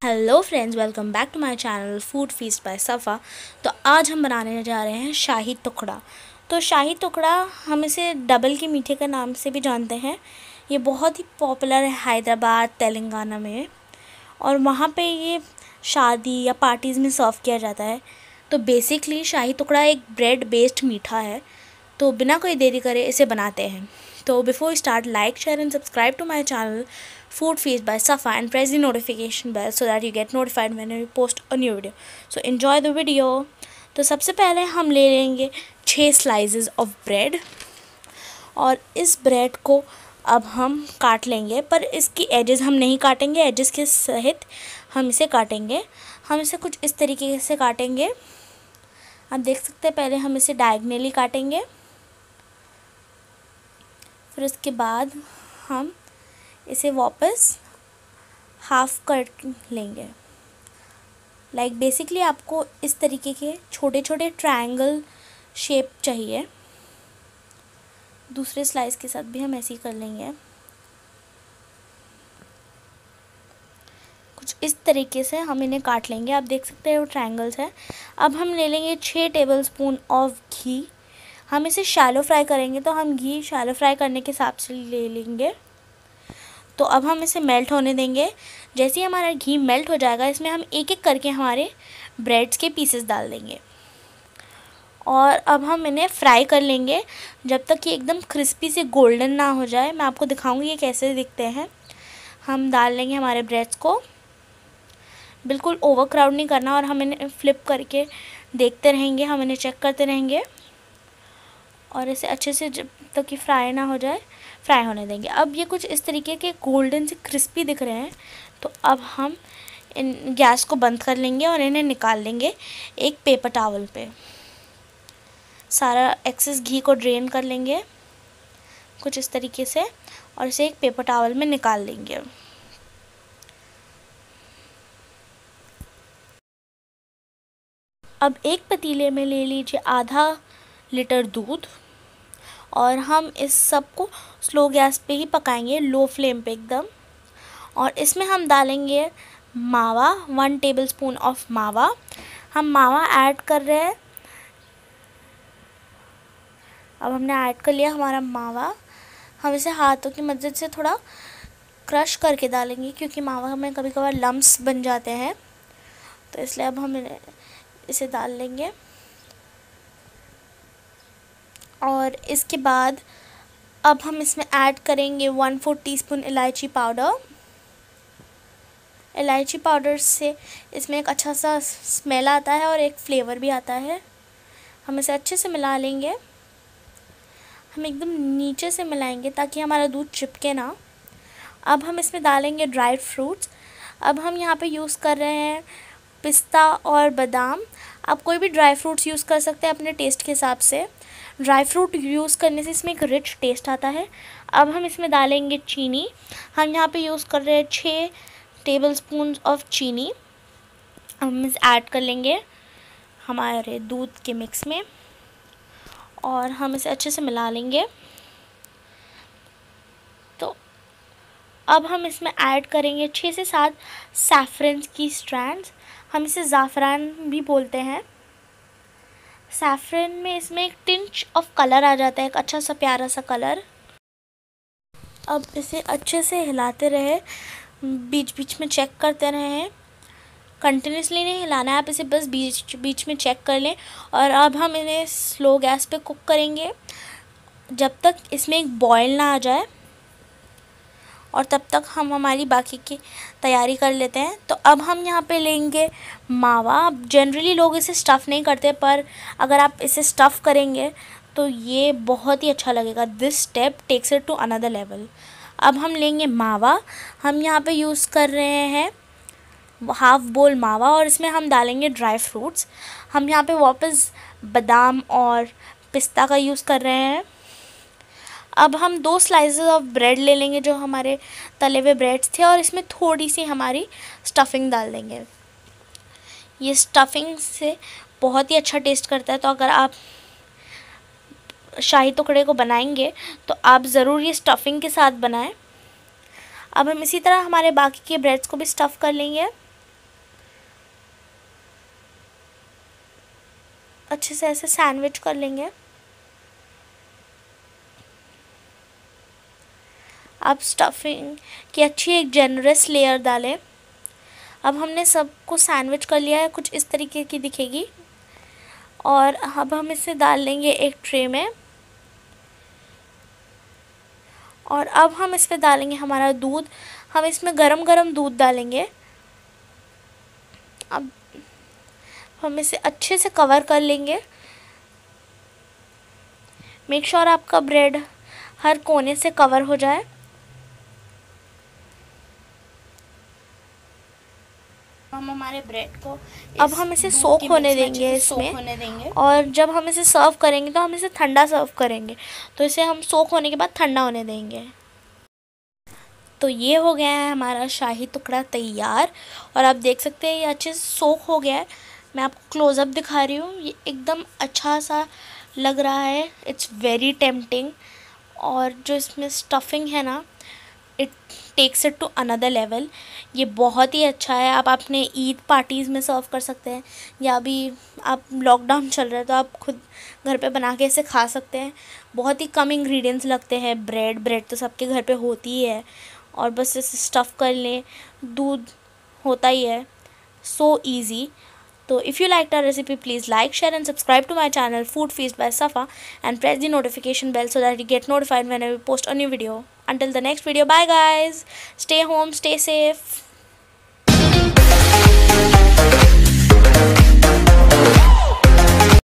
Hello friends, welcome back to my channel food feast by Safa. तो आज हम बनाने जा रहे हैं शाही टुकड़ा। तो शाही टुकड़ा हम इसे डबल की मीठे के नाम से भी जानते हैं। ये बहुत ही पॉपुलर है हैदराबाद, तेलंगाना में, और वहाँ पे ये शादी या पार्टीज़ में सर्व किया जाता है। तो बेसिकली शाही टुकड़ा एक ब्रेड बेस्ड मीठा है। तो बिना कोई देरी करे इसे बनाते हैं। तो before we start, like, share and subscribe to my channel Food Feast by Safa and press the notification bell so that you get notified when I post a new video. So enjoy the video. तो सबसे पहले हम ले लेंगे 6 slices of bread और इस bread को अब हम काट लेंगे, पर इसकी एजेस हम नहीं काटेंगे, एजेस के सहित हम इसे काटेंगे। हम इसे कुछ इस तरीके से काटेंगे। आप देख सकते हैं, पहले हम इसे डायगनली काटेंगे, फिर उसके बाद हम इसे वापस हाफ कट लेंगे। बेसिकली आपको इस तरीके के छोटे छोटे ट्रायंगल शेप चाहिए। दूसरे स्लाइस के साथ भी हम ऐसे ही कर लेंगे। कुछ इस तरीके से हम इन्हें काट लेंगे। आप देख सकते हैं वो ट्रायंगल्स हैं। अब हम ले लेंगे 6 टेबलस्पून ऑफ घी। हम इसे शैलो फ्राई करेंगे, तो हम घी शैलो फ्राई करने के हिसाब से ले लेंगे। तो अब हम इसे मेल्ट होने देंगे। जैसे ही हमारा घी मेल्ट हो जाएगा, इसमें हम एक एक करके हमारे ब्रेड्स के पीसेस डाल देंगे और अब हम इन्हें फ्राई कर लेंगे जब तक ये एकदम क्रिस्पी से गोल्डन ना हो जाए। मैं आपको दिखाऊंगी ये कैसे दिखते हैं। हम डाल लेंगे हमारे ब्रेड्स को। बिल्कुल ओवर क्राउड नहीं करना और हम इन्हें फ्लिप करके देखते रहेंगे, हम इन्हें चेक करते रहेंगे और इसे अच्छे से जब तक कि फ्राई ना हो जाए फ्राई होने देंगे। अब ये कुछ इस तरीके के गोल्डन से क्रिस्पी दिख रहे हैं, तो अब हम इन गैस को बंद कर लेंगे और इन्हें निकाल लेंगे एक पेपर टॉवल पे। सारा एक्सेस घी को ड्रेन कर लेंगे कुछ इस तरीके से और इसे एक पेपर टॉवल में निकाल लेंगे। अब एक पतीले में ले लीजिए आधा लीटर दूध और हम इस सब को स्लो गैस पे ही पकाएंगे, लो फ्लेम पे एकदम। और इसमें हम डालेंगे मावा, 1 टेबलस्पून ऑफ मावा। हम मावा ऐड कर रहे हैं। अब हमने ऐड कर लिया हमारा मावा। हम इसे हाथों की मदद से थोड़ा क्रश करके डालेंगे, क्योंकि मावा में कभी कभार लम्प्स बन जाते हैं, तो इसलिए अब हम इसे डाल लेंगे। और इसके बाद अब हम इसमें ऐड करेंगे 1/4 टीस्पून इलायची पाउडर। इलायची पाउडर से इसमें एक अच्छा सा स्मेल आता है और एक फ्लेवर भी आता है। हम इसे अच्छे से मिला लेंगे। हम एकदम नीचे से मिलाएंगे ताकि हमारा दूध चिपके ना। अब हम इसमें डालेंगे ड्राई फ्रूट्स। अब हम यहाँ पे यूज़ कर रहे हैं पिस्ता और बादाम। आप कोई भी ड्राई फ्रूट्स यूज़ कर सकते हैं अपने टेस्ट के हिसाब से। ड्राई फ्रूट यूज़ करने से इसमें एक रिच टेस्ट आता है। अब हम इसमें डालेंगे चीनी। हम यहाँ पे यूज़ कर रहे हैं 6 टेबलस्पून ऑफ चीनी। हम इसे ऐड कर लेंगे हमारे दूध के मिक्स में और हम इसे अच्छे से मिला लेंगे। तो अब हम इसमें ऐड करेंगे 6 से 7 सैफरन की स्ट्रैंड्स। हम इसे ज़ाफ़रान भी बोलते हैं। सैफरन में इसमें एक टिंच ऑफ कलर आ जाता है, एक अच्छा सा प्यारा सा कलर। अब इसे अच्छे से हिलाते रहे, बीच बीच में चेक करते रहें। कंटिन्यूसली नहीं हिलाना है, आप इसे बस बीच बीच में चेक कर लें। और अब हम इन्हें स्लो गैस पे कुक करेंगे जब तक इसमें एक बॉयल ना आ जाए, और तब तक हम हमारी बाकी की तैयारी कर लेते हैं। तो अब हम यहाँ पे लेंगे मावा। जनरली लोग इसे स्टफ़ नहीं करते, पर अगर आप इसे स्टफ़ करेंगे तो ये बहुत ही अच्छा लगेगा। This step takes it to another level. अब हम लेंगे मावा। हम यहाँ पे यूज़ कर रहे हैं हाफ बोल मावा और इसमें हम डालेंगे ड्राई फ्रूट्स। हम यहाँ पे वापस बादाम और पिस्ता का यूज़ कर रहे हैं। अब हम 2 स्लाइसेस ऑफ ब्रेड ले लेंगे जो हमारे तले हुए ब्रेड्स थे, और इसमें थोड़ी सी हमारी स्टफिंग डाल देंगे। ये स्टफिंग से बहुत ही अच्छा टेस्ट करता है। तो अगर आप शाही टुकड़े को बनाएंगे तो आप ज़रूर ये स्टफिंग के साथ बनाएं। अब हम इसी तरह हमारे बाकी के ब्रेड्स को भी स्टफ़ कर लेंगे। अच्छे से ऐसे सैंडविच कर लेंगे। आप स्टफिंग की अच्छी एक जनरस लेयर डालें। अब हमने सबको सैंडविच कर लिया है, कुछ इस तरीके की दिखेगी। और अब हम इसे डाल लेंगे एक ट्रे में, और अब हम इस पर डालेंगे हमारा दूध। हम इसमें गरम गरम दूध डालेंगे। अब हम इसे अच्छे से कवर कर लेंगे। मेक श्योर आपका ब्रेड हर कोने से कवर हो जाए। हम हमारे ब्रेड को अब हम इसे सोक होने देंगे इसमें। और जब हम इसे सर्व करेंगे तो हम इसे ठंडा सर्व करेंगे, तो इसे हम सोक होने के बाद ठंडा होने देंगे। तो ये हो गया है हमारा शाही टुकड़ा तैयार, और आप देख सकते हैं ये अच्छे से सोक हो गया है। मैं आपको क्लोज़अप दिखा रही हूँ, ये एकदम अच्छा सा लग रहा है। इट्स वेरी टेम्पटिंग, और जो इसमें स्टफिंग है ना, it takes it to another level. ये बहुत ही अच्छा है। आप अपने ईद पार्टीज़ में सर्व कर सकते हैं, या अभी आप लॉकडाउन चल रहा है तो आप खुद घर पे बना के इसे खा सकते हैं। बहुत ही कम इंग्रेडिएंट्स लगते हैं। ब्रेड तो सबके घर पे होती ही है, और बस इसे स्टफ़ कर लें, दूध होता ही है। So easy. So if you liked our recipe, please like, share and subscribe to my channel Food Feast by Safa, and press the notification bell so that you get notified whenever we post a new video. Until the next video, bye guys. Stay home, stay safe.